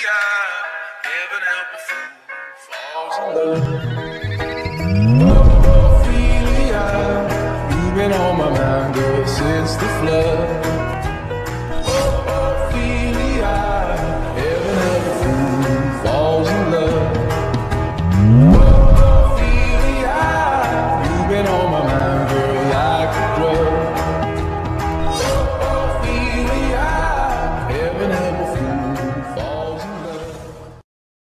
sky. Heaven help a fool falls in love.